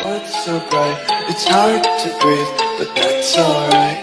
so bright, it's hard to breathe, but that's alright.